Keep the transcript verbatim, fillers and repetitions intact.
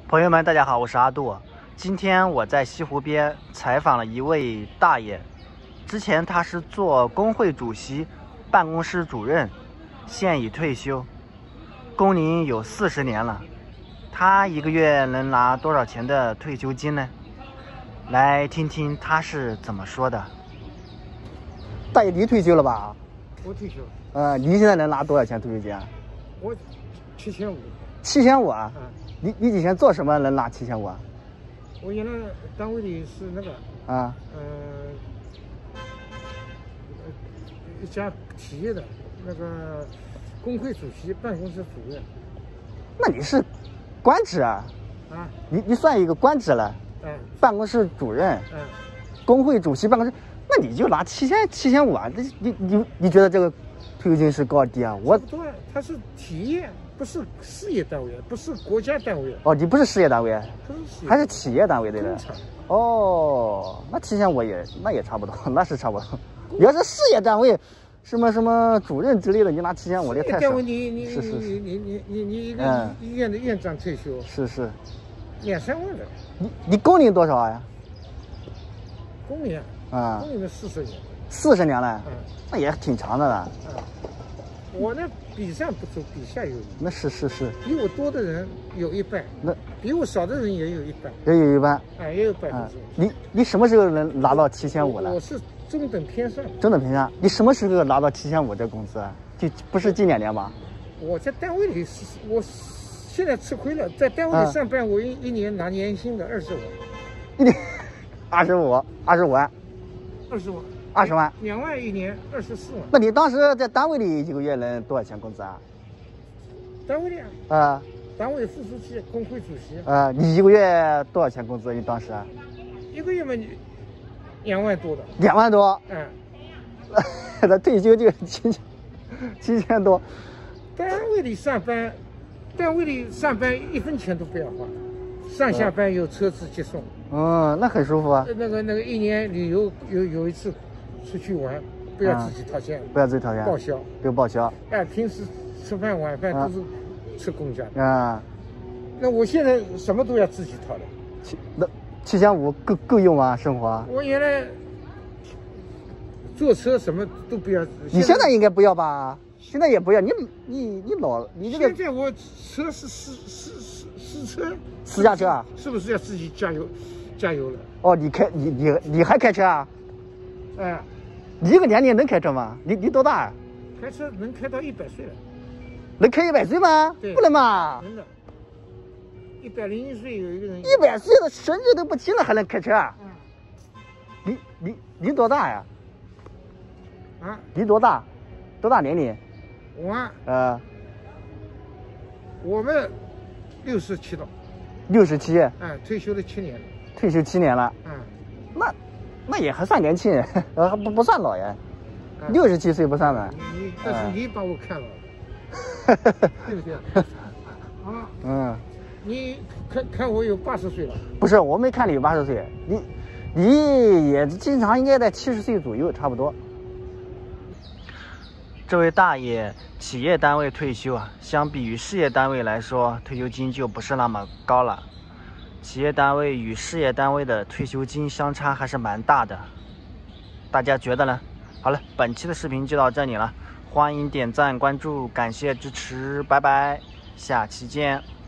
朋友们，大家好，我是阿杜。今天我在西湖边采访了一位大爷，之前他是做工会主席、办公室主任，现已退休，工龄有四十年了。他一个月能拿多少钱的退休金呢？来听听他是怎么说的。大爷，你退休了吧？ 我退休。 呃，你现在能拿多少钱退休金啊？ 我七千五。七千五啊？ 嗯。 你你以前做什么能拿七千五啊？ 我原来单位里是那个啊， 呃，一家企业的那个工会主席、办公室主任。 那你是官职啊？ 啊， 你你算一个官职了。 嗯。 办公室主任。 嗯。 工会主席办公室，那你就拿七千七千五啊？你你你你觉得这个退休金是高低啊？我不对，它是企业，不是事业单位，不是国家单位。 哦，你不是事业单位， 不是事业， 还是企业单位对的。 工厂。 哦，那七千五也那也差不多，那是差不多。要是事业单位，什么什么主任之类的，你拿七千五，这太少。 单位你你是是是， 你你你你你一个医院的院长退休， 是是， 两三万的。 你你工龄多少呀？ 工龄啊，工龄的四十年。 四十年了， 嗯， 那也挺长的了。 嗯，我呢比上不足，比下有余。 那是是是， 比我多的人有一半， 那比我少的人也有一半， 也有一半， 哎，也有百分之。 你你什么时候能拿到七千五了？ 我是中等偏上。中等偏上，你什么时候拿到七千五这工资啊？就不是近两年吗？ 我在单位里是，我现在吃亏了，在单位里上班，我一一年拿年薪的二十万。 一年二十五，二十五万。 二十万， 二十万， 两万一年，二十四万。 那你当时在单位里一个月能多少钱工资啊？ 单位里啊？ 啊，单位副书记、工会主席。 啊，你一个月多少钱工资？你当时？ 一个月嘛，两万多的。 两万多？ 嗯。 那退休就七千七千多。 单位里上班，单位里上班一分钱都不要花，上下班有车子接送。 嗯，那很舒服啊。 那个那个一年旅游有有一次出去玩，不要自己掏钱， 不要自己掏钱， 报销， 有报销。 哎，平时吃饭晚饭都是吃公家的。 啊， 那我现在什么都要自己掏的。 七那七千五够够用吗？生活？ 我原来坐车什么都不要。 你现在应该不要吧？现在也不要。你你你老你这个。 现在我车是私私私私车。 私家车啊？ 是不是要自己加油？加油了哦，你开你你你还开车啊？ 哎， 你这个年龄能开车吗？你你多大啊？ 开车能开到一百岁了。 能开一百岁吗？ 对， 不能吧？ 能的。一百零一岁有一个人。 一百岁的神志都不清了还能开车啊？嗯。你你你多大呀？ 啊？ 你多大？多大年龄？ 我啊。 呃。 我们六十七了。 六十七。 哎，退休了七年了。 退休七年了，嗯，那那也还算年轻，呃，不不算老呀，六十七岁不算吧？ 你你，但是你把我看了，对不对？啊，嗯，你看看我有八十岁了？ 不是，我没看你有八十岁，你你也经常应该在七十岁左右，差不多。这位大爷，企业单位退休啊，相比于事业单位来说，退休金就不是那么高了。企业单位与事业单位的退休金相差还是蛮大的，大家觉得呢？好了，本期的视频就到这里了，欢迎点赞关注，感谢支持，拜拜，下期见。